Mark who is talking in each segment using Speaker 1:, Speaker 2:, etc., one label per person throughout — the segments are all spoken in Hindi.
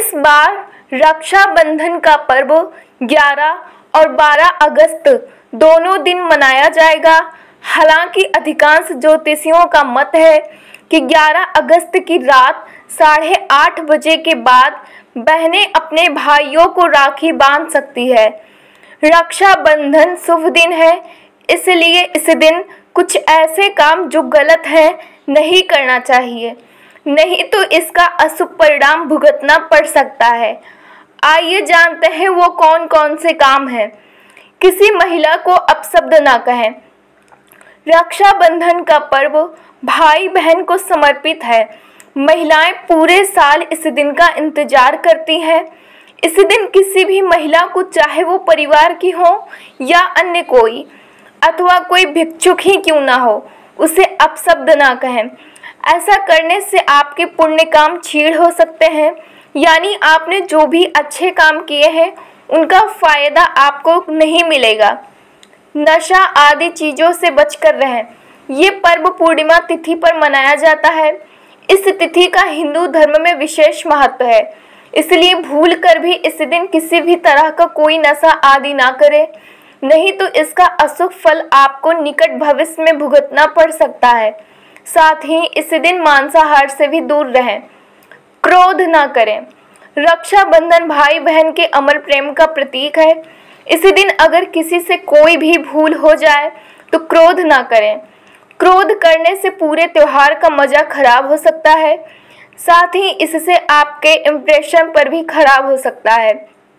Speaker 1: इस बार रक्षाबंधन का पर्व 11 और 12 अगस्त दोनों दिन मनाया जाएगा। हालांकि अधिकांश ज्योतिषियों का मत है कि 11 अगस्त की रात 8:30 बजे के बाद बहनें अपने भाइयों को राखी बांध सकती है। रक्षाबंधन शुभ दिन है, इसलिए इस दिन कुछ ऐसे काम जो गलत हैं नहीं करना चाहिए, नहीं तो इसका अशुभ परिणाम भुगतना पड़ सकता है। आइए जानते हैं वो कौन कौन से काम हैं। किसी महिला को अपशब्द ना कहें। रक्षाबंधन का पर्व भाई बहन को समर्पित है। महिलाएं पूरे साल इस दिन का इंतजार करती हैं। इस दिन किसी भी महिला को, चाहे वो परिवार की हो या अन्य कोई, अथवा कोई भिक्षुक ही क्यों ना हो, उसे अपशब्द ना कहें। ऐसा करने से आपके पुण्य काम छीड़ हो सकते हैं, यानी आपने जो भी अच्छे काम किए हैं उनका फायदा आपको नहीं मिलेगा। नशा आदि चीज़ों से बचकर रहें। ये पर्व पूर्णिमा तिथि पर मनाया जाता है। इस तिथि का हिंदू धर्म में विशेष महत्व है, इसलिए भूल कर भी इस दिन किसी भी तरह का कोई नशा आदि ना करें, नहीं तो इसका अशुभ फल आपको निकट भविष्य में भुगतना पड़ सकता है। साथ ही इस दिन मांसाहार से भी दूर रहें। क्रोध ना करें। रक्षाबंधन भाई बहन के अमर प्रेम का प्रतीक है। इस दिन अगर किसी से कोई भी भूल हो जाए तो क्रोध ना करें। क्रोध करने से पूरे त्योहार का मजा खराब हो सकता है, साथ ही इससे आपके इम्प्रेशन पर भी खराब हो सकता है।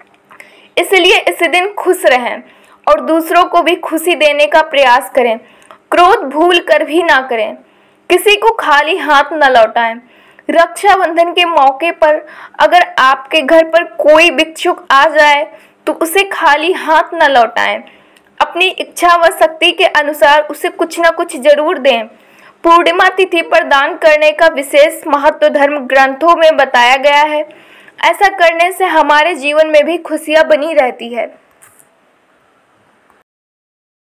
Speaker 1: इसलिए इस दिन खुश रहें और दूसरों को भी खुशी देने का प्रयास करें। क्रोध भूल कर भी ना करें। किसी को खाली हाथ न लौटाएं। रक्षाबंधन के मौके पर अगर आपके घर पर कोई भिक्षुक आ जाए तो उसे खाली हाथ न लौटाएं। अपनी इच्छा व शक्ति के अनुसार उसे कुछ न कुछ जरूर दें। पूर्णिमा तिथि पर दान करने का विशेष महत्व धर्म ग्रंथों में बताया गया है। ऐसा करने से हमारे जीवन में भी खुशियां बनी रहती है।